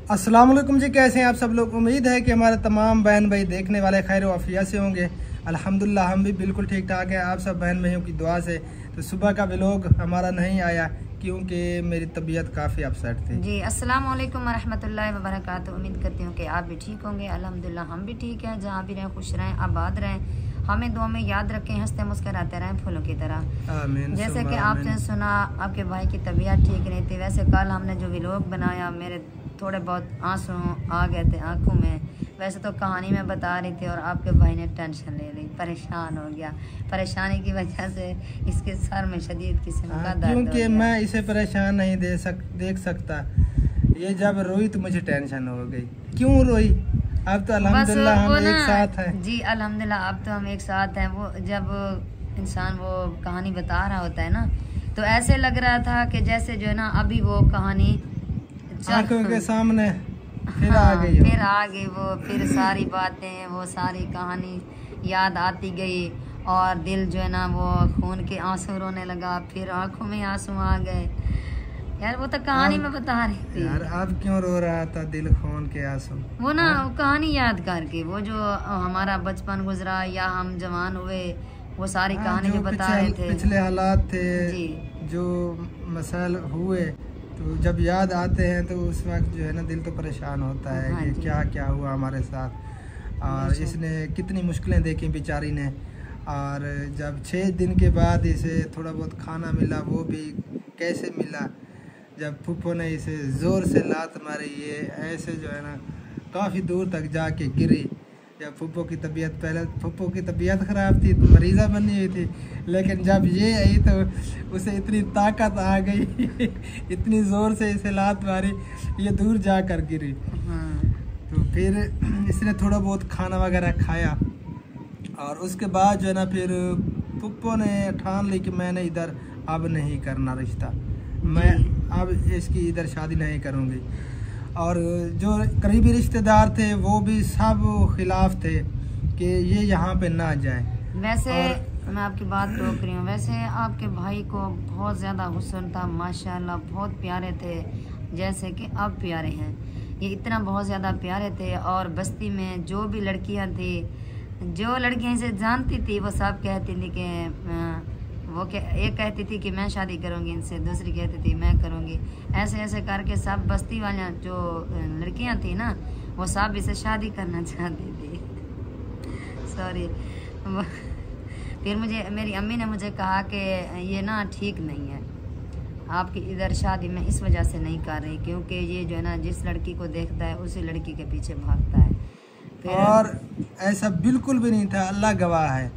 अस्सलाम वालेकुम जी, कैसे हैं आप सब लोग। उम्मीद है कि हमारे तमाम बहन भाई देखने वाले खैर वाफिया से होंगे। अल्हम्दुलिल्लाह हम भी बिल्कुल ठीक ठाक है, आप सब बहन भाइयों की दुआ से। तो सुबह का व्लॉग हमारा नहीं आया क्योंकि मेरी तबीयत काफ़ी अपसेट थी जी। अस्सलाम वालेकुम वरहमतुल्लाहि वबरकातुहू। उम्मीद करती हूँ कि आप भी ठीक होंगे। अल्हम्दुलिल्लाह हम भी ठीक हैं, जहाँ भी रहें खुश रहें, आबाद रहें, हमें दुआ में याद रखें, हंसते मुस्कराते रहें फूलों की तरह। आमीन। जैसे कि आपने सुना आपके भाई की तबीयत ठीक नहीं थी, वैसे कल हमने जो व्लॉग बनाया मेरे थोड़े बहुत आंसू आ गए थे आंखों में। वैसे तो कहानी में बता रही थी और आपके भाई ने टेंशन ले ली, परेशान हो गया। परेशानी की वजह से इसके सर में शदीद किस्म का दर्द हो क्योंकि गया। मैं इसे परेशान नहीं देख सकता। ये जब रोई तो मुझे टेंशन हो गई। क्यों रोई? अब तो अल्हम्दुलिल्लाह हम एक साथ हैं। जी अल्हम्दुलिल्लाह अब तो हम एक साथ हैं। वो जब इंसान वो कहानी बता रहा होता है ना, तो ऐसे लग रहा था कि जैसे जो है ना अभी वो कहानी आंखों के सामने फिर हाँ, आ गई हो। फिर आ गई वो, फिर सारी बातें, वो सारी कहानी याद आती गई और दिल जो है ना वो खून के आंसू रोने लगा, फिर आंखों में आंसू आ गए। यार वो तो कहानी में बता रही थी। यार अब क्यों रो रहा था दिल खून के आंसू? वो ना वो कहानी याद करके, वो जो हमारा बचपन गुजरा या हम जवान हुए, वो सारी कहानी जो बता रहे थे, पिछले हालात थे जी, जो मसाइल हुए, तो जब याद आते हैं तो उस वक्त जो है ना दिल तो परेशान होता है हाँ कि जी। क्या क्या हुआ हमारे साथ और इसने कितनी मुश्किलें देखी बेचारी ने। और जब 6 दिन के बाद इसे थोड़ा बहुत खाना मिला, वो भी कैसे मिला, जब फूफो ने इसे ज़ोर से लात मारी, ये ऐसे जो है ना काफ़ी दूर तक जाके गिरी। जब फूफो की तबीयत, पहले फूफो की तबीयत ख़राब थी, मरीज़ा बनी हुई थी, लेकिन जब ये आई तो उसे इतनी ताकत आ गई इतनी ज़ोर से इसे लात मारी, ये दूर जाकर गिरी। हाँ। तो फिर इसने थोड़ा बहुत खाना वगैरह खाया और उसके बाद जो है ना फिर फूफो ने ठान ली कि मैंने इधर अब नहीं करना रिश्ता, मैं अब इसकी इधर शादी नहीं करूँगी। और जो करीबी रिश्तेदार थे वो भी सब खिलाफ थे कि ये यहाँ पे ना जाए। वैसे मैं आपकी बात रोक रही हूँ, वैसे आपके भाई को बहुत ज़्यादा हुस्न था माशाल्लाह, बहुत प्यारे थे जैसे कि अब प्यारे हैं। ये इतना बहुत ज़्यादा प्यारे थे और बस्ती में जो भी लड़कियाँ थी, जो लड़कियाँ इसे जानती थी, वो सब कहती थी कि एक कहती थी कि मैं शादी करूँगी इनसे, दूसरी कहती थी मैं करूँगी। ऐसे ऐसे करके सब बस्ती वाले जो लड़कियाँ थी ना, वो सब इसे शादी करना चाहती थी। सॉरी। फिर मुझे मेरी अम्मी ने मुझे कहा कि ये ना ठीक नहीं है, आपकी इधर शादी मैं इस वजह से नहीं कर रही क्योंकि ये जो है ना जिस लड़की को देखता है उसी लड़की के पीछे भागता है। फिर और ऐसा बिल्कुल भी नहीं था, अल्लाह गवाह है।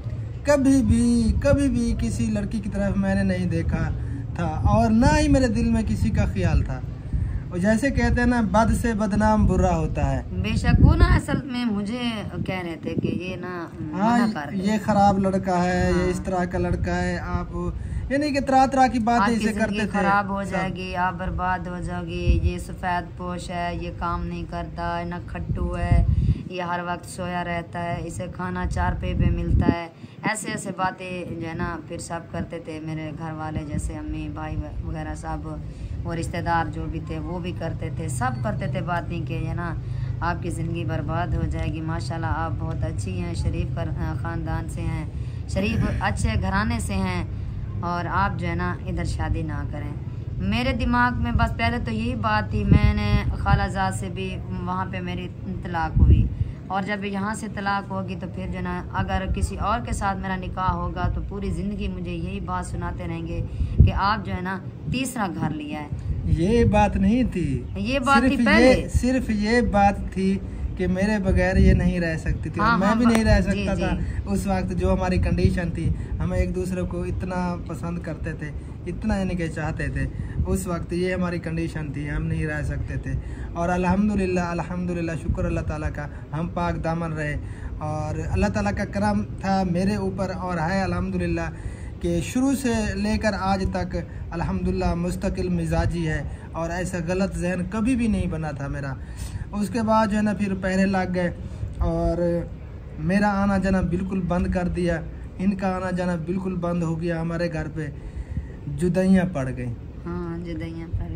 कभी भी किसी लड़की की तरफ मैंने नहीं देखा था और ना ही मेरे दिल में किसी का ख्याल था। और जैसे कहते हैं ना, बद से बदनाम बुरा होता है। बेशक वो ना असल में मुझे कह रहे थे कि ये ना हाँ, ये खराब लड़का है, हाँ। ये इस तरह का लड़का है, आप यानी कि तरह तरह की बातें इसे करते थे। खराब हो जाएगी, आप बर्बाद हो जाओगी, ये सफ़ेद पोश है, ये काम नहीं करता, ना खट्टू है, ये हर वक्त सोया रहता है, इसे खाना 4 रुपये पे मिलता है। ऐसे ऐसे बातें जो है ना फिर सब करते थे मेरे घर वाले, जैसे अम्मी भाई वगैरह सब, और रिश्तेदार जो भी थे वो भी करते थे, सब करते थे बातें कि है ना आपकी ज़िंदगी बर्बाद हो जाएगी। माशाल्लाह आप बहुत अच्छी हैं, शरीफ ख़ानदान से हैं, शरीफ अच्छे घराने से हैं और आप जो है ना इधर शादी ना करें। मेरे दिमाग में बस पहले तो यही बात थी। मैंने खालाजाद से भी वहाँ पे मेरी तलाक हुई और जब यहाँ से तलाक होगी तो फिर जो ना अगर किसी और के साथ मेरा निकाह होगा तो पूरी ज़िंदगी मुझे यही बात सुनाते रहेंगे कि आप जो है ना तीसरा घर लिया है। ये बात नहीं थी, ये बात थी पहले, सिर्फ ये बात थी कि मेरे बगैर ये नहीं रह सकती थी। हाँ, मैं भी नहीं रह सकता जी, था जी। उस वक्त। जो हमारी कंडीशन थी, हम एक दूसरे को इतना पसंद करते थे, इतना यानी कि चाहते थे, उस वक्त ये हमारी कंडीशन थी, हम नहीं रह सकते थे। और अल्हम्दुलिल्लाह शुक्र अल्लाह ताला का, हम पाक दामन रहे और अल्लाह ताला का करम था मेरे ऊपर और है अल्हम्दुलिल्लाह कि शुरू से लेकर आज तक अल्हम्दुलिल्लाह मुस्तकिल मिजाजी है और ऐसा गलत जहन कभी भी नहीं बना था मेरा। उसके बाद जो है ना फिर पहरे लग गए और मेरा आना जाना बिल्कुल बंद कर दिया, इनका आना जाना बिल्कुल बंद हो गया। हमारे घर पे जुदाइयाँ पड़ गई। हाँ जुदाइयाँ पड़ गई।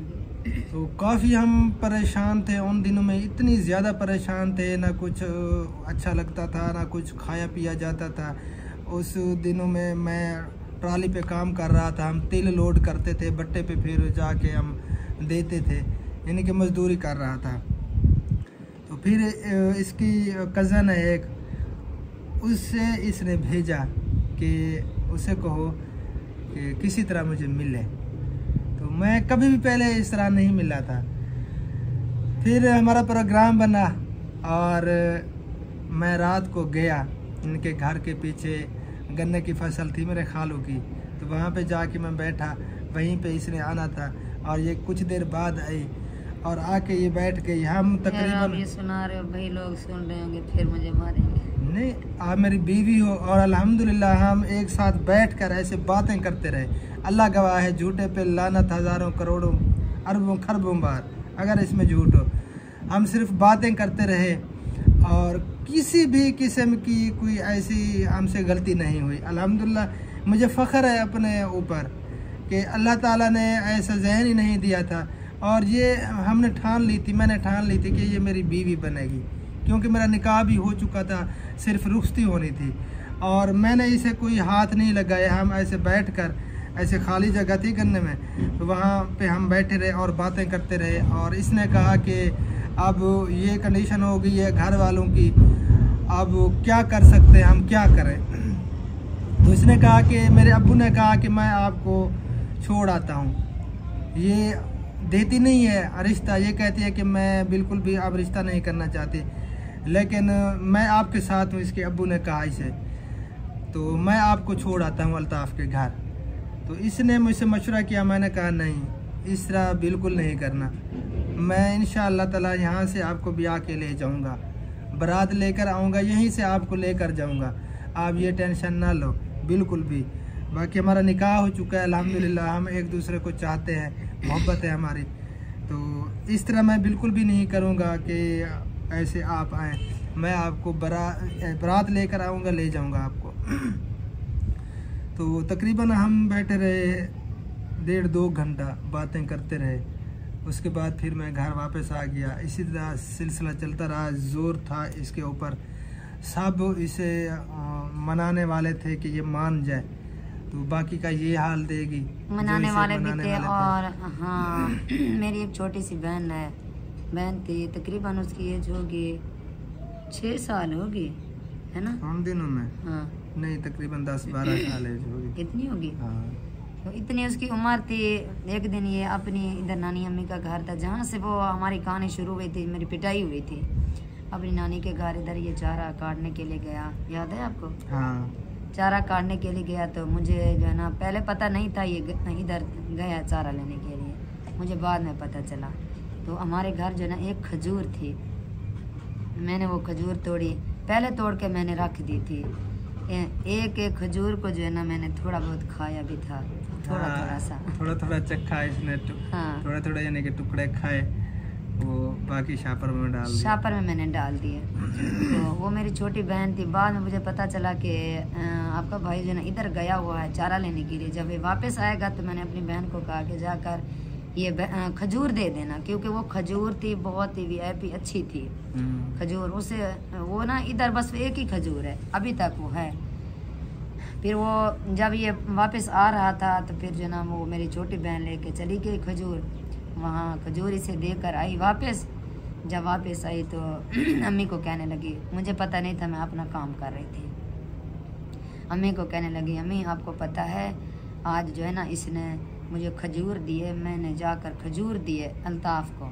तो काफ़ी हम परेशान थे उन दिनों में, इतनी ज़्यादा परेशान थे, ना कुछ अच्छा लगता था, ना कुछ खाया पिया जाता था। उस दिनों में मैं ट्राली पे काम कर रहा था, हम तेल लोड करते थे बट्टे पे, फिर जाके हम देते थे, यानी कि मजदूरी कर रहा था। तो फिर इसकी कज़न है एक, उससे इसने भेजा कि उसे कहो कि किसी तरह मुझे मिले। तो मैं कभी भी पहले इस तरह नहीं मिला था। फिर हमारा प्रोग्राम बना और मैं रात को गया, इनके घर के पीछे गन्ने की फसल थी मेरे खालों की, तो वहाँ पे जाके मैं बैठा, वहीं पे इसने आना था और ये कुछ देर बाद आई और आके ये बैठ गई। हम तकरीबन, ये सुना रहे हो भाई, लोग सुन रहे होंगे फिर मुझे मारेंगे। नहीं, आप मेरी बीवी हो और अल्हम्दुलिल्लाह हम एक साथ बैठकर ऐसे बातें करते रहे। अल्लाह गवाह है, झूठे पे लानत हज़ारों करोड़ों अरबों खरबों बार अगर इसमें झूठ हो। हम सिर्फ बातें करते रहे और किसी भी किस्म की कोई ऐसी हमसे गलती नहीं हुई। अल्हम्दुलिल्लाह मुझे फ़ख्र है अपने ऊपर कि अल्लाह ताला ने ऐसा जहन ही नहीं दिया था। और ये हमने ठान ली थी, मैंने ठान ली थी कि ये मेरी बीवी बनेगी, क्योंकि मेरा निकाह भी हो चुका था, सिर्फ रुखसती होनी थी और मैंने इसे कोई हाथ नहीं लगाया। हम ऐसे बैठकर, ऐसे खाली जगह थी गन्ने में, तो वहाँ पे हम बैठे रहे और बातें करते रहे। और इसने कहा कि अब ये कंडीशन हो गई है घर वालों की, अब क्या कर सकते हैं, हम क्या करें। तो इसने कहा कि मेरे अब्बू ने कहा कि मैं आपको छोड़ आता हूँ। ये देती नहीं है रिश्ता, ये कहती है कि मैं बिल्कुल भी अब रिश्ता नहीं करना चाहती, लेकिन मैं आपके साथ हूँ, इसके अब्बू ने कहा इसे, तो मैं आपको छोड़ आता हूँ अल्ताफ़ के घर। तो इसने मुझसे मशवरा किया, मैंने कहा नहीं, इस तरह बिल्कुल नहीं करना, मैं इंशाअल्लाह ताला यहाँ से आपको ब्याह के ले जाऊँगा, बारात लेकर आऊँगा, यहीं से आपको लेकर जाऊँगा, आप ये टेंशन ना लो बिल्कुल भी। बाकी हमारा निकाह हो चुका है अल्हम्दुलिल्लाह, हम एक दूसरे को चाहते हैं, मोहब्बत है हमारी। तो इस तरह मैं बिल्कुल भी नहीं करूँगा कि ऐसे आप आएँ, मैं आपको बारात लेकर आऊँगा, ले जाऊँगा आपको। तो तकरीबन हम बैठे रहे 1.5-2 घंटा बातें करते रहे। उसके बाद फिर मैं घर वापस आ गया। इसी तरह सिलसिला चलता रहा, ज़ोर था इसके ऊपर, सब इसे मनाने वाले थे कि ये मान जाए, तो बाकी का ये हाल देगी, मनाने वाले भी थे। और हाँ, मेरी एक छोटी सी बहन थी, तकरीबन उसकी एज होगी 6 साल होगी, है ना उन दिनों में? हाँ, नहीं, तकरीबन 10-12 साल एज होगी। इतनी होगी? हाँ। तो इतनी उसकी उम्र थी। एक दिन ये अपनी इधर नानी अम्मी का घर था, जहाँ से वो हमारी कहानी शुरू हुई थी, मेरी पिटाई हुई थी, अपनी नानी के घर इधर ये चारा काटने के लिए गया, याद है आपको? हाँ। चारा काटने के लिए गया, तो मुझे जो है ना पहले पता नहीं था ये इधर गया चारा लेने के लिए, मुझे बाद में पता चला। तो हमारे घर जो है ना एक खजूर थी, मैंने वो खजूर तोड़ी, पहले तोड़ के मैंने रख दी थी। एक एक खजूर को जो है ना मैंने थोड़ा बहुत खाया भी था, थोड़ा सा, थोड़ा चखा इसने, हाँ, थोड़ा यानी कि टुकड़े खाए, वो बाकी शापर में डाल दिए। शापर में मैंने डाल दिए। तो वो मेरी छोटी बहन थी। बाद में मुझे पता चला कि आपका भाई जो है ना इधर गया हुआ है चारा लेने के लिए। जब ये वापस आएगा तो मैंने अपनी बहन को कहा कि जाकर ये खजूर दे देना, क्योंकि वो खजूर थी बहुत ही वीआईपी अच्छी थी खजूर। उसे वो ना इधर बस एक ही खजूर है, अभी तक वो है। फिर वो जब ये वापस आ रहा था तो फिर जो ना वो मेरी छोटी बहन लेके चली गई खजूर, वहाँ खजूर इसे देकर आई वापस। जब वापस आई तो अम्मी को कहने लगी, मुझे पता नहीं था, मैं अपना काम कर रही थी। अम्मी को कहने लगी, अम्मी आपको पता है आज जो है ना इसने मुझे खजूर दिए, मैंने जाकर खजूर दिए अल्ताफ़ को।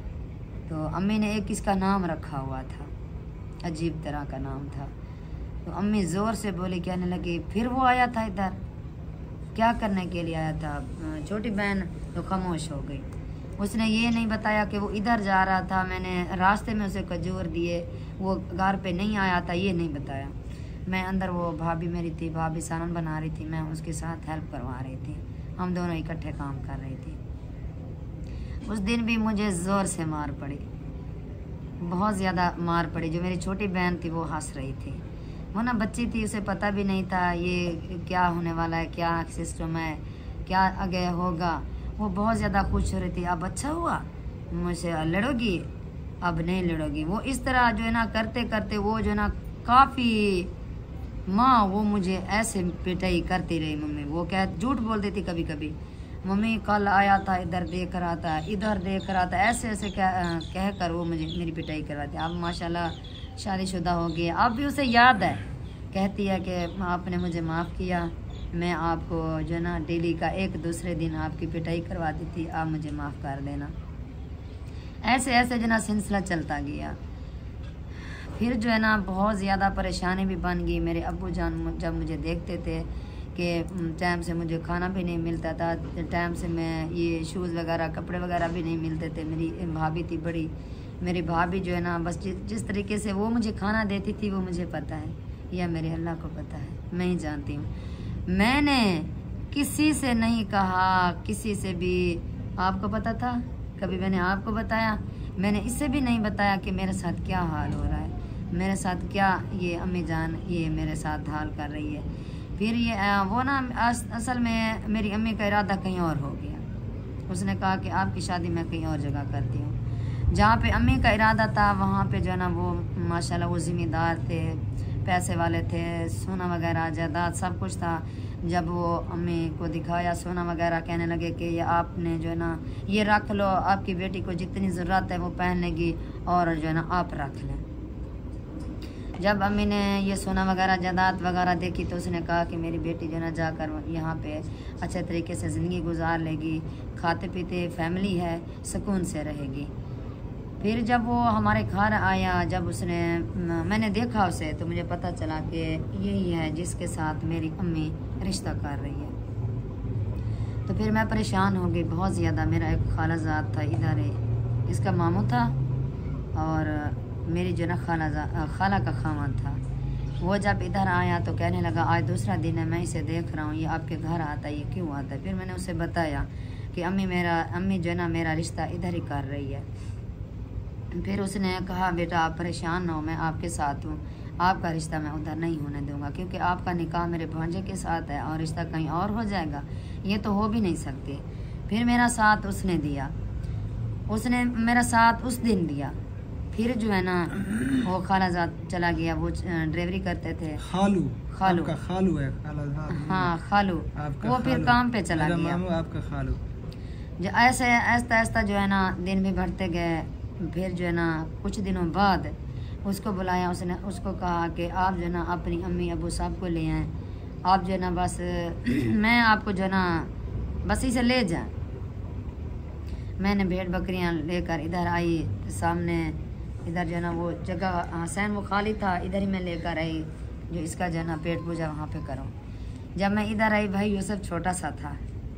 तो अम्मी ने एक इसका नाम रखा हुआ था, अजीब तरह का नाम था। तो अम्मी ज़ोर से बोली, कहने लगी फिर वो आया था इधर, क्या करने के लिए आया था? छोटी बहन तो खामोश हो गई। उसने ये नहीं बताया कि वो इधर जा रहा था, मैंने रास्ते में उसे खजूर दिए, वो घर पे नहीं आया था, ये नहीं बताया। मैं अंदर, वो भाभी मेरी थी, भाभी सालन बना रही थी, मैं उसके साथ हेल्प करवा रही थी, हम दोनों इकट्ठे काम कर रही थी। उस दिन भी मुझे ज़ोर से मार पड़ी, बहुत ज़्यादा मार पड़ी। जो मेरी छोटी बहन थी वो हंस रही थी, वो ना बच्ची थी, उसे पता भी नहीं था ये क्या होने वाला है, क्या सिस्टम है, क्या आगे होगा। वो बहुत ज़्यादा खुश हो रही थी। अब अच्छा हुआ, मुझसे लड़ोगी, अब नहीं लड़ोगी। वो इस तरह जो है ना करते करते वो जो है ना काफ़ी माँ वो मुझे ऐसे पिटाई करती रही। मम्मी वो क्या झूठ बोल देती कभी कभी, मम्मी कल आया था, इधर देख रहा था, इधर देख रहा था, ऐसे ऐसे कह कर वो मुझे मेरी पिटाई करवाती। अब माशाल्लाह शादीशुदा हो गई, अब भी उसे याद है, कहती है कि आपने मुझे माफ़ किया, मैं आपको जो है ना डेली का एक दूसरे दिन आपकी पिटाई करवाती थी, आप मुझे माफ़ कर देना। ऐसे ऐसे जो ना सिलसिला चलता गया। फिर जो है ना बहुत ज़्यादा परेशानी भी बन गई। मेरे अब्बू जान जब मुझे देखते थे कि टाइम से मुझे खाना भी नहीं मिलता था, टाइम से मैं ये शूज़ वगैरह कपड़े वगैरह भी नहीं मिलते थे। मेरी भाभी थी बड़ी, मेरी भाभी जो है ना बस जिस तरीके से वो मुझे खाना देती थी वो मुझे पता है, या मेरे अल्लाह को पता है, मैं ही जानती हूँ। मैंने किसी से नहीं कहा, किसी से भी। आपको पता था? कभी मैंने आपको बताया? मैंने इससे भी नहीं बताया कि मेरे साथ क्या हाल हो रहा है, मेरे साथ क्या ये अम्मी जान ये मेरे साथ हाल कर रही है। फिर ये वो ना असल में मेरी अम्मी का इरादा कहीं और हो गया। उसने कहा कि आपकी शादी मैं कहीं और जगह करती हूँ। जहाँ पे अम्मी का इरादा था वहाँ पे जो है ना वो माशाल्लाह वो ज़िम्मेदार थे, पैसे वाले थे, सोना वगैरह जायदाद सब कुछ था। जब वो अम्मी को दिखाया सोना वगैरह, कहने लगे कि ये आपने जो है ना ये रख लो, आपकी बेटी को जितनी ज़रूरत है वो पहन लेगी, और जो है ना आप रख लें। जब अम्मी ने ये सोना वगैरह जायदाद वगैरह देखी तो उसने कहा कि मेरी बेटी जो ना जाकर यहाँ पे अच्छे तरीके से ज़िंदगी गुजार लेगी, खाते पीते फैमिली है, सुकून से रहेगी। फिर जब वो हमारे घर आया, जब उसने मैंने देखा उसे, तो मुझे पता चला कि यही है जिसके साथ मेरी अम्मी रिश्ता कर रही है। तो फिर मैं परेशान हो गई बहुत ज़्यादा। मेरा एक खालाजाद था इधर, इसका मामू था, और मेरी जो ना खाला का खामन था। वो जब इधर आया तो कहने लगा आज दूसरा दिन है, मैं इसे देख रहा हूँ, ये आपके घर आता है, ये क्यों आता है? फिर मैंने उसे बताया कि अम्मी जो है ना मेरा रिश्ता इधर ही कर रही है। फिर उसने कहा बेटा आप परेशान ना हो, मैं आपके साथ हूँ, आपका रिश्ता मैं उधर नहीं होने दूँगा, क्योंकि आपका निकाह मेरे भांजे के साथ है और रिश्ता कहीं और हो जाएगा, ये तो हो भी नहीं सकते। फिर मेरा साथ उसने दिया, उसने मेरा साथ उस दिन दिया। फिर जो है ना वो खालाजाद चला गया, वो ड्राइवरी करते थे। खालू आपका खालू है, खालाजाद। हाँ खालू, वो फिर काम पे चला गया। आपका खालू। जो ऐसे ऐसा ऐसा जो है ना दिन भी बढ़ते गए। फिर जो है ना कुछ दिनों बाद उसको बुलाया, उसने उसको कहा कि आप जो है ना अपनी अम्मी अबू साहब को ले आएँ, आप जो है ना बस मैं आपको जो है ना बस इसे ले जाएं। मैंने भेड़ बकरियां लेकर इधर आई, सामने इधर जो है ना वो जगह हसैन वो खाली था, इधर ही मैं लेकर आई जो इसका जो है ना पेट पूजा वहाँ पे करो। जब मैं इधर आई भाई यूसुफ छोटा सा था,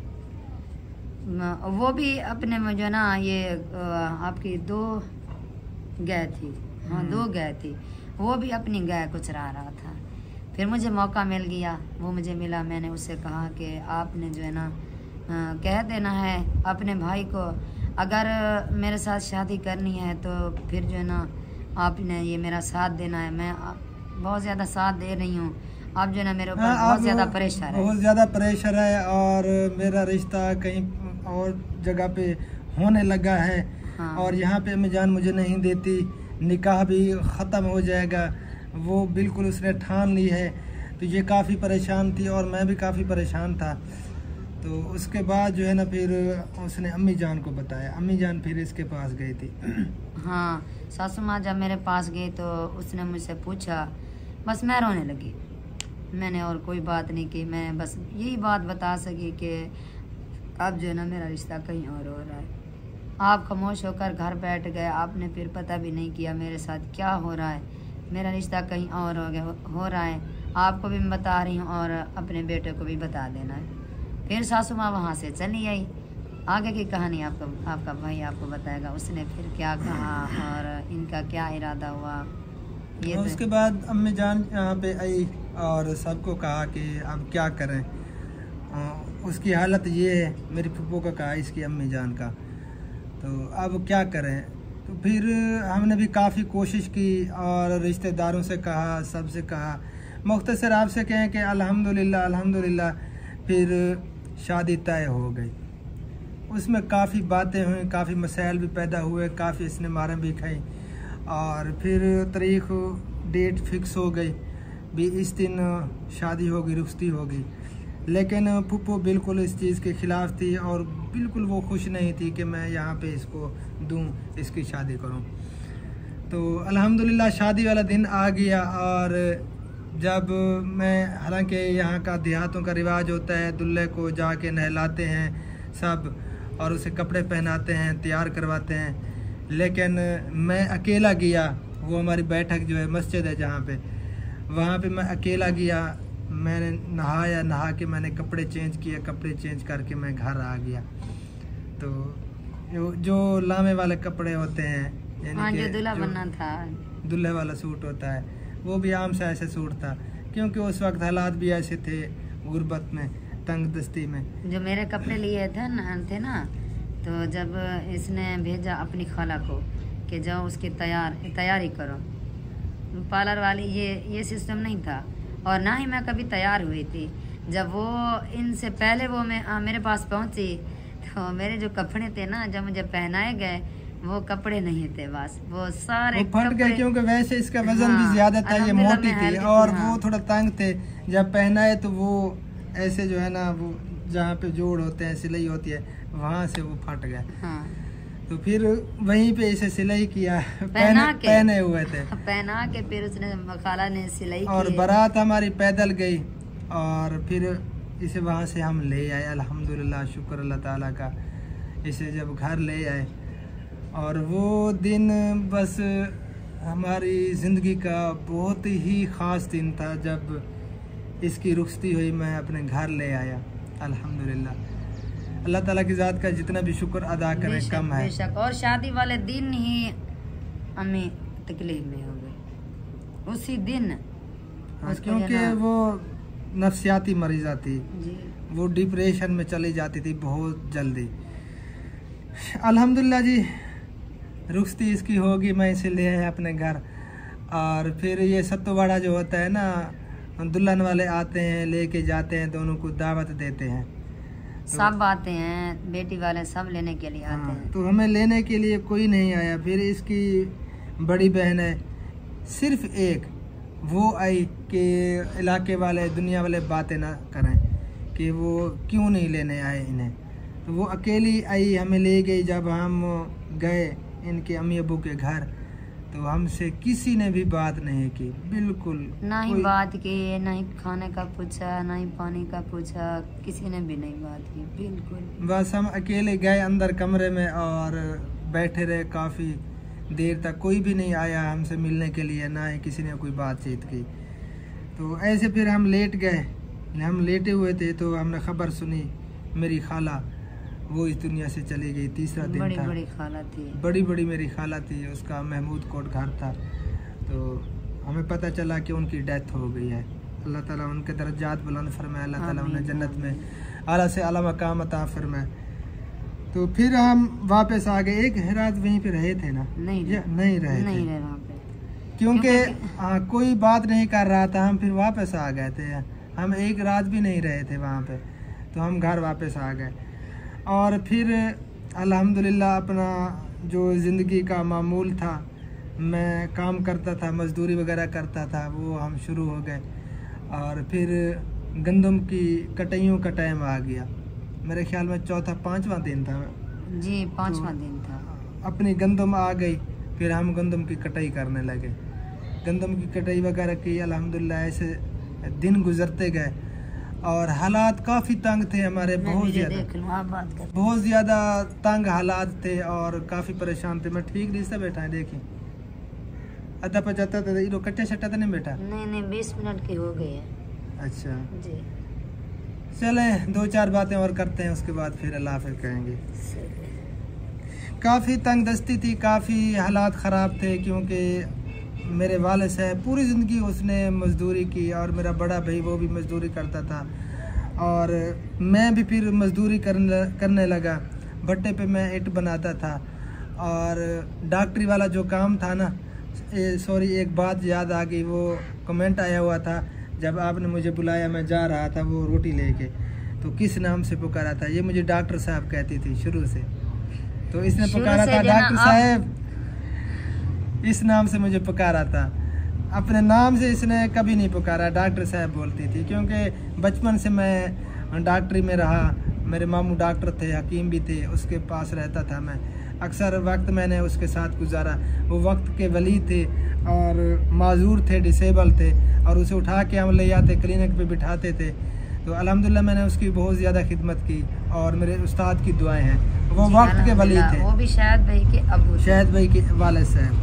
वो भी अपने में जो है ना ये आपकी 2 गाय थी, हाँ 2 गाय थी, वो भी अपनी गाय को चरा रहा था। फिर मुझे मौका मिल गया, वो मुझे मिला, मैंने उससे कहा कि आपने जो है ना कह देना है अपने भाई को, अगर मेरे साथ शादी करनी है तो फिर जो है ना आपने ये मेरा साथ देना है। मैं बहुत ज़्यादा साथ दे रही हूँ, आप जो है ना मेरे ऊपर बहुत ज़्यादा प्रेशर है, बहुत ज़्यादा प्रेशर है, और मेरा रिश्ता कहीं और जगह पे होने लगा है। हाँ। और यहाँ पे अम्मी जान मुझे नहीं देती, निकाह भी ख़त्म हो जाएगा, वो बिल्कुल उसने ठान ली है। तो ये काफ़ी परेशान थी और मैं भी काफ़ी परेशान था। तो उसके बाद जो है ना फिर उसने अम्मी जान को बताया, अम्मी जान फिर इसके पास गई थी। हाँ सासू माँ जब मेरे पास गई तो उसने मुझसे पूछा, बस मैं रोने लगी। मैंने और कोई बात नहीं की, मैं बस यही बात बता सकी कि अब जो है ना मेरा रिश्ता कहीं और हो रहा है। आप खामोश होकर घर बैठ गए, आपने फिर पता भी नहीं किया मेरे साथ क्या हो रहा है, मेरा रिश्ता कहीं और हो रहा है। आपको भी मैं बता रही हूँ और अपने बेटे को भी बता देना है। फिर सासू माँ वहाँ से चली आई। आगे की कहानी आपका भाई आपको बताएगा, उसने फिर क्या कहा और इनका क्या इरादा हुआ। ये उसके बाद अम्मी जान यहाँ पे आई और सबको कहा कि अब क्या करें, उसकी हालत ये है, मेरी फूफो का कहा इसकी अम्मी जान का, तो अब क्या करें। तो फिर हमने भी काफ़ी कोशिश की और रिश्तेदारों से कहा, सबसे कहा। मुख्तसर आपसे कहें कि अल्हम्दुलिल्लाह फिर शादी तय हो गई। उसमें काफ़ी बातें हुई, काफ़ी मसाइल भी पैदा हुए, काफ़ी इसने मारें भी खाई। और फिर तारीख डेट फिक्स हो गई भी इस दिन शादी होगी, रुखसती होगी। लेकिन पुप्पो बिल्कुल इस चीज़ के ख़िलाफ़ थी और बिल्कुल वो खुश नहीं थी कि मैं यहाँ पे इसको दूँ, इसकी शादी करूँ। तो अल्हम्दुलिल्लाह शादी वाला दिन आ गया। और जब मैं, हालांकि यहाँ का देहातों का रिवाज होता है, दूल्हे को जाके नहलाते हैं सब और उसे कपड़े पहनाते हैं, तैयार करवाते हैं, लेकिन मैं अकेला गया। वो हमारी बैठक जो है मस्जिद है जहाँ पे, वहाँ पे मैं अकेला गया। मैंने नहाया, नहा के मैंने कपड़े चेंज किए, कपड़े चेंज करके मैं घर आ गया। तो जो लामे वाले कपड़े होते हैं, यानी जो दूल्हा बनना था, दूल्हे वाला सूट होता है, वो भी आम सा ऐसे सूट था, क्योंकि उस वक्त हालात भी ऐसे थे, गुर्बत में, तंग दस्ती में। जो मेरे कपड़े लिए थे ना, तो जब इसने भेजा अपनी खाला को कि जाओ उसकी तैयारी करो, पार्लर वाली, ये सिस्टम नहीं था और ना ही मैं कभी तैयार हुई थी। जब वो इनसे पहले वो मेरे पास पहुंची तो मेरे जो कपड़े थे ना, जब मुझे पहनाए गए, वो कपड़े नहीं थे, बस वो सारे फट गए, क्योंकि वैसे इसका वजन भी ज्यादा था, ये मोटी थी और वो थोड़ा तंग थे। जब पहनाए तो वो ऐसे जो है ना, वो जहाँ पे जोड़ होते हैं, सिलाई होती है, वहाँ से वो फट गए। तो फिर वहीं पे इसे सिलाई किया, पहने हुए थे, पहना के फिर उसने खाला ने सिलाई और बारात हमारी पैदल गई और फिर इसे वहाँ से हम ले आए। अल्हम्दुलिल्लाह, शुक्र अल्लाह ताला का। इसे जब घर ले आए और वो दिन बस हमारी ज़िंदगी का बहुत ही ख़ास दिन था। जब इसकी रुखसती हुई, मैं अपने घर ले आया। अल्हम्दुलिल्लाह, अल्लाह ताला की ज़ात का जितना भी शुक्र अदा करें कम है। बेशक। और शादी वाले दिन ही हमें तकलीफ में हो गई, उसी दिन, क्योंकि वो नफ्सियाती मरीज़ा थी, वो डिप्रेशन में चली जाती थी बहुत जल्दी। अल्हम्दुलिल्लाह जी, रुखसती इसकी होगी, मैं इसे ले आया अपने घर। और फिर ये सत्तोवाड़ा जो होता है ना, दुल्हन वाले आते हैं, लेके जाते हैं, दोनों को दावत देते हैं, सब आते हैं, बेटी वाले सब लेने के लिए आते हैं। तो हमें लेने के लिए कोई नहीं आया। फिर इसकी बड़ी बहन है, सिर्फ एक, वो आई कि इलाके वाले, दुनिया वाले बातें ना करें कि वो क्यों नहीं लेने आए इन्हें। तो वो अकेली आई, हमें ले गई। जब हम गए इनके अम्मी अबू के घर, तो हमसे किसी ने भी बात नहीं की, बिल्कुल ना ही बात की, ना ही खाने का पूछा, ना ही पानी का पूछा, किसी ने भी नहीं बात की, बिल्कुल। बस हम अकेले गए अंदर कमरे में और बैठे रहे काफ़ी देर तक। कोई भी नहीं आया हमसे मिलने के लिए, ना ही किसी ने कोई बातचीत की। तो ऐसे फिर हम लेट गए। हम लेटे हुए थे तो हमने खबर सुनी, मेरी खाला वो इस दुनिया से चली गई। तीसरा दिन था। बड़ी खाला थी, बड़ी मेरी खाला थी, उसका महमूद कोट घर था। तो हमें पता चला कि उनकी डेथ हो गई है। अल्लाह ताला उनके दर्जात बुलंद फरमाए, अल्लाह ताला उन्हें जन्नत में आला से आला मकाम अता फरमाए। तो फिर हम वापस आ गए। एक रात वहीं पे रहे थे ना? नहीं रहे वहाँ पे, क्योंकि कोई बात नहीं कर रहा था। हम फिर वापस आ गए थे। हम एक रात भी नहीं रहे थे वहाँ पे, तो हम घर वापस आ गए। और फिर अल्हम्दुलिल्लाह अपना जो ज़िंदगी का मामूल था, मैं काम करता था, मज़दूरी वगैरह करता था, वो हम शुरू हो गए। और फिर गंदम की कटाइयों का टाइम आ गया। मेरे ख्याल में चौथा 5वां दिन था जी, 5वां दिन था। अपनी गंदम आ गई, फिर हम गंदम की कटाई करने लगे। गंदम की कटाई वगैरह की। अल्हम्दुलिल्लाह ऐसे दिन गुजरते गए और हालात काफ़ी तंग थे हमारे, बहुत ज़्यादा तंग हालात थे और काफ़ी परेशान थे। मैं ठीक नहीं से बैठा है, देखिए अदा पचाता था, इधर कट्टा शट्टा तो नहीं बैठा। नहीं 20 मिनट की हो गई है। अच्छा जी, चले 2-4 बातें और करते हैं, उसके बाद फिर अल्लाह हाफ़िज़ कहेंगे। काफ़ी तंग दस्ती थी, काफ़ी हालात ख़राब थे, क्योंकि मेरे वाले साहब पूरी ज़िंदगी उसने मज़दूरी की और मेरा बड़ा भाई वो भी मज़दूरी करता था और मैं भी फिर मज़दूरी करने लगा। भट्टे पे मैं ईंट बनाता था और डॉक्टरी वाला जो काम था ना, सॉरी एक बात याद आ गई, वो कमेंट आया हुआ था जब आपने मुझे बुलाया, मैं जा रहा था वो रोटी लेके, तो किस नाम से पुकारा था? ये मुझे डॉक्टर साहब कहती थी शुरू से, तो इसने शुरू पुकारा से था जो ना डॉक्टर साहब, इस नाम से मुझे पुकारा था। अपने नाम से इसने कभी नहीं पुकारा, डॉक्टर साहब बोलती थी, क्योंकि बचपन से मैं डॉक्टरी में रहा। मेरे मामू डॉक्टर थे, हकीम भी थे, उसके पास रहता था मैं। अक्सर वक्त मैंने उसके साथ गुजारा। वो वक्त के वली थे और माजूर थे, डिसेबल थे, और उसे उठा के हम ले जाते, क्लिनिक पे बिठाते थे। तो अल्हम्दुलिल्लाह मैंने उसकी बहुत ज़्यादा खिदमत की और मेरे उस्ताद की दुआएं हैं। वो वक्त के वली थे, वो भी शायद भाई के अबू, शायद भाई के वालिद साहब।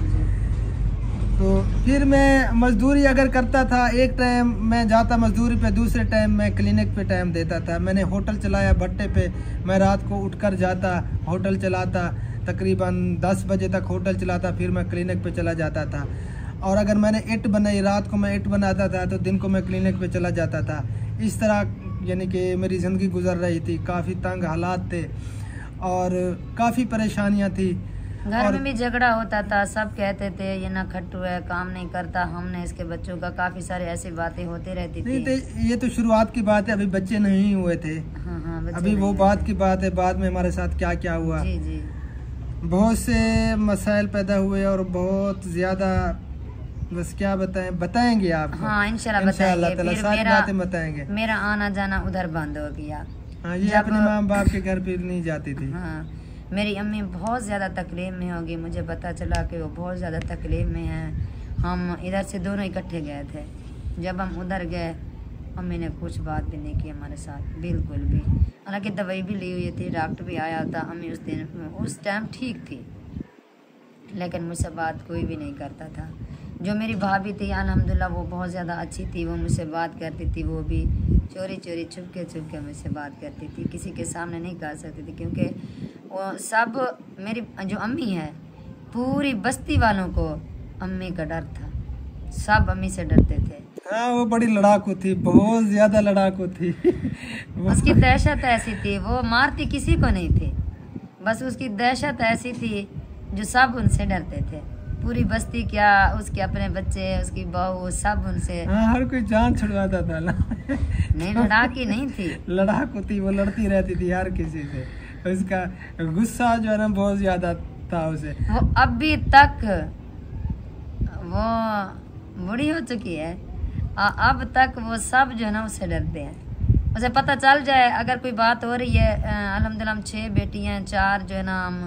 तो फिर मैं मजदूरी अगर करता था, एक टाइम मैं जाता मजदूरी पे, दूसरे टाइम मैं क्लिनिक पे टाइम देता था। मैंने होटल चलाया भट्टे पे, मैं रात को उठकर जाता, होटल चलाता, तकरीबन 10 बजे तक होटल चलाता, फिर मैं क्लिनिक पे चला जाता था। और अगर मैंने ईंट बनाई, रात को मैं ईंट बनाता था, तो दिन को मैं क्लिनिक पे चला जाता था। इस तरह यानी कि मेरी ज़िंदगी गुजर रही थी। काफ़ी तंग हालात थे और काफ़ी परेशानियाँ थी। घर में भी झगड़ा होता था, सब कहते थे ये ना खट्टू है, काम नहीं करता, हमने इसके बच्चों का, काफी सारी ऐसी बातें होती रहती थी। नहीं, ये तो शुरुआत की बात है, अभी बच्चे नहीं हुए थे। हाँ, अभी वो बात की बात है, बाद में हमारे साथ क्या क्या हुआ। जी जी, बहुत से मसाइल पैदा हुए और बहुत ज्यादा, बस क्या बताएंगे आपको। हाँ इंशाल्लाह बताएंगे। फिर सारी बातें बताएंगे। मेरा आना जाना उधर बंद हो गया। हाँ, ये अपने माँ बाप के घर पे नहीं जाती थी। हाँ, मेरी अम्मी बहुत ज़्यादा तकलीफ में होगी। मुझे पता चला कि वो बहुत ज़्यादा तकलीफ में हैं। हम इधर से दोनों इकट्ठे गए थे। जब हम उधर गए, अम्मी ने कुछ बात भी नहीं की हमारे साथ, बिल्कुल भी। हालांकि दवाई भी ली हुई थी, डॉक्टर भी आया था। अम्मी उस टाइम ठीक थी, लेकिन मुझसे बात कोई भी नहीं करता था। जो मेरी भाभी थी अल्हम्दुलिल्लाह, वो बहुत ज़्यादा अच्छी थी, वो मुझसे बात करती थी। वो भी चोरी चोरी छुपके मुझसे बात करती थी, किसी के सामने नहीं कर सकती थी, क्योंकि वो सब, मेरी जो अम्मी है, पूरी बस्ती वालों को अम्मी का डर था, सब अम्मी से डरते थे। हाँ, वो बड़ी लड़ाकू थी, बहुत ज्यादा लड़ाकू थी। उसकी दहशत ऐसी थी, वो मारती किसी को नहीं थी, बस उसकी दहशत ऐसी थी जो सब उनसे डरते थे। पूरी बस्ती क्या, उसके अपने बच्चे, उसकी बहू, सब उनसे। हाँ, हर कोई जान छुड़वाता था ना। नहीं, लड़ाकी नहीं थी, लड़ाकू थी, वो लड़ती रहती थी हर किसी से। उसका गुस्सा जो है ना बहुत ज्यादा था उसे। वो अभी तक, वो बूढ़ी हो चुकी है, अब तक वो सब जो है ना उससे डरते हैं। उसे पता चल जाए अगर कोई बात हो रही है, अल्हम्दुलिल्लाह हम 6 बेटी हैं, 4 जो है ना हम,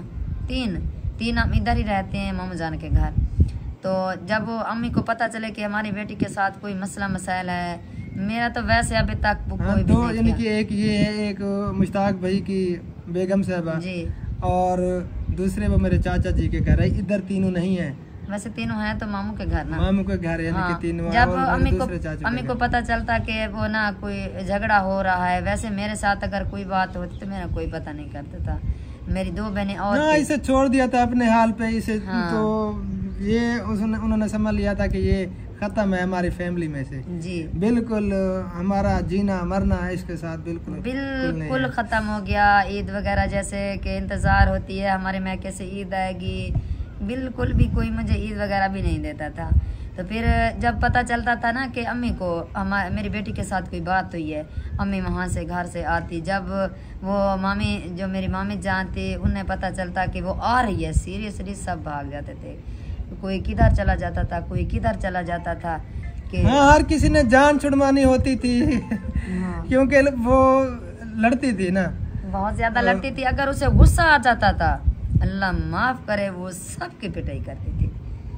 तीन हम इधर ही रहते हैं मामू जान के घर। तो जब वो अम्मी को पता चले कि हमारी बेटी के साथ कोई मसला मसाइल है, मेरा तो वैसे अभी तक कोई भी नहीं यानी कि एक ये है, एक मुश्ताक भाई की बेगम साहबा जी, और दूसरे वो मेरे चाचा जी के घर है। इधर तीनों नहीं है, वैसे तीनों हैं तो मामू के घर ना, मामू के घर यानी कि तीनों। जब अम्मी को पता चलता कि वो ना कोई झगड़ा हो रहा है, वैसे मेरे साथ अगर कोई बात होती तो मेरा कोई पता नहीं करता था। मेरी 2 बहनें और इसे छोड़ दिया था अपने हाल पे इसे। तो ये उन्होंने समझ लिया था कि ये खत्म है हमारी फैमिली में से जी, बिल्कुल हमारा जीना मरना इसके साथ बिल्कुल खत्म हो गया। ईद वगैरह जैसे कि इंतजार होती है हमारे मैके से ईद आएगी, बिल्कुल भी कोई मुझे ईद वगैरह भी नहीं देता था। तो फिर जब पता चलता था ना कि अम्मी को मेरी बेटी के साथ कोई बात हुई है, अम्मी वहाँ से घर से आती। जब वो मामी, जो मेरी मामी जान थी, उन्हें पता चलता कि वो आ रही है, सीरियसली सब भाग जाते थे। कोई किधर चला जाता था, कोई किधर चला जाता था कि हर किसी ने जान छुड़वानी होती थी। क्योंकि वो लड़ती थी ना, बहुत ज्यादा लड़ती थी। अगर उसे गुस्सा आ जाता था, अल्लाह माफ करे, वो सबकी पिटाई करती थी।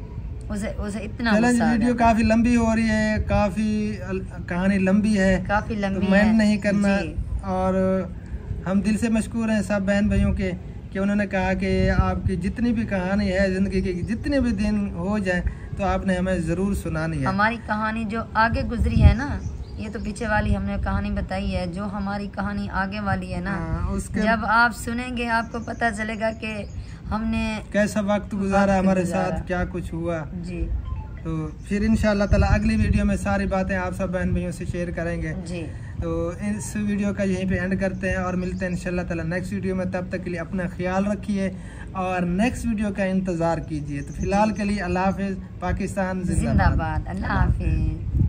उसे इतना वीडियो काफी लंबी हो रही है, काफी कहानी लंबी है, काफी लंबी तो मैं नहीं करना। और हम दिल से मशकूर हैं सब बहन भाइयों के कि उन्होंने कहा कि आपकी जितनी भी कहानी है जिंदगी की, जितने भी दिन हो जाए तो आपने हमें जरूर सुनानी है। हमारी कहानी जो आगे गुजरी है ना, ये तो पीछे वाली हमने कहानी बताई है, जो हमारी कहानी आगे वाली है ना, उसके जब आप सुनेंगे आपको पता चलेगा कि हमने कैसा वक्त गुजारा, हमारे साथ क्या कुछ हुआ जी। तो फिर इंशाअल्लाह ताला अगली वीडियो में सारी बातें आप सब बहन भाइयों से शेयर करेंगे जी। तो इस वीडियो का यहीं पे एंड करते हैं और मिलते हैं इंशाअल्लाह ताला नेक्स्ट वीडियो में। तब तक के लिए अपना ख्याल रखिए और नेक्स्ट वीडियो का इंतजार कीजिए। तो फिलहाल के लिए अल्लाह हाफिज, पाकिस्तान जिंदाबाद, अल्लाह हाफिज।